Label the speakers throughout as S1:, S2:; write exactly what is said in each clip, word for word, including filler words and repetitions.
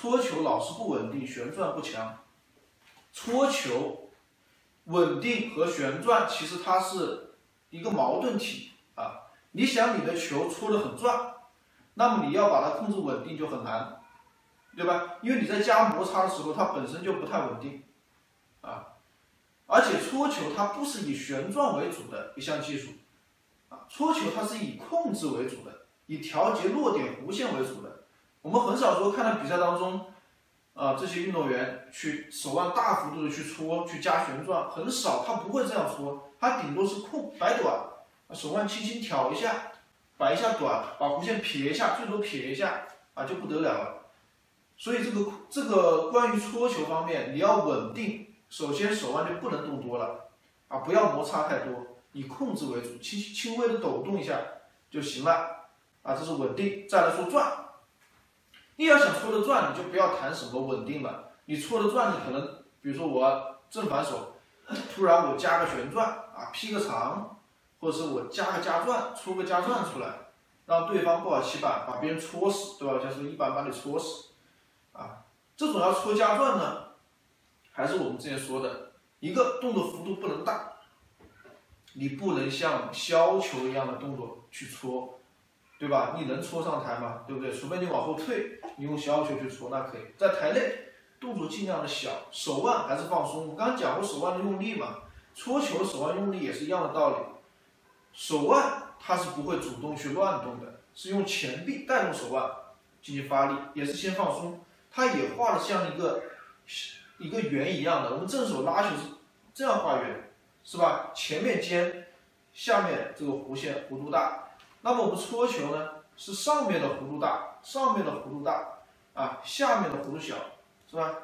S1: 搓球老是不稳定，旋转不强。搓球稳定和旋转其实它是一个矛盾体啊。你想你的球搓得很转，那么你要把它控制稳定就很难，对吧？因为你在加摩擦的时候，它本身就不太稳定啊。而且搓球它不是以旋转为主的一项技术啊，搓球它是以控制为主的，以调节落点弧线为主的。我们很少说看到比赛当中，啊，这些运动员去手腕大幅度的去搓，去加旋转，很少，他不会这样搓，他顶多是控摆短，手腕轻轻挑一下，摆一下短，把弧线撇一下，最多撇一下，啊，就不得了了。所以这个这个关于搓球方面，你要稳定，首先手腕就不能动多了，啊，不要摩擦太多，以控制为主，轻轻微的抖动一下就行了，啊，这是稳定。再来说转。你要想搓得转，你就不要谈什么稳定了。你搓得转，你可能，比如说我正反手，突然我加个旋转啊，劈个长，或者是我加个加转，搓个加转出来，让对方抱起板，把别人搓死，对吧？就是一板把你搓死，啊，这种要搓加转呢，还是我们之前说的，一个动作幅度不能大，你不能像削球一样的动作去搓。对吧？你能搓上台吗？对不对？除非你往后退，你用削球去搓，那可以。在台内，动作尽量的小，手腕还是放松。我刚刚讲过手腕的用力嘛，搓球手腕用力也是一样的道理。手腕它是不会主动去乱动的，是用前臂带动手腕进行发力，也是先放松。它也画的像一个一个圆一样的。我们正手拉球是这样画圆，是吧？前面尖，下面这个弧线弧度大。那么我们搓球呢，是上面的弧度大，上面的弧度大，啊，下面的弧度小，是吧？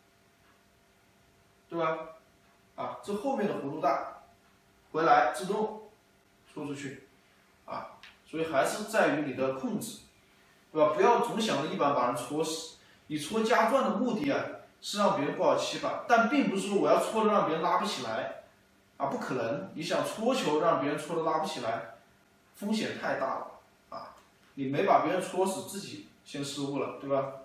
S1: 对吧？啊，这后面的弧度大，回来自动搓出去，啊，所以还是在于你的控制，对吧？不要总想着一板把人搓死。你搓加转的目的啊，是让别人不好起板，但并不是说我要搓的让别人拉不起来，啊，不可能。你想搓球让别人搓的拉不起来，风险太大了啊！你没把别人戳死，自己先失误了，对吧？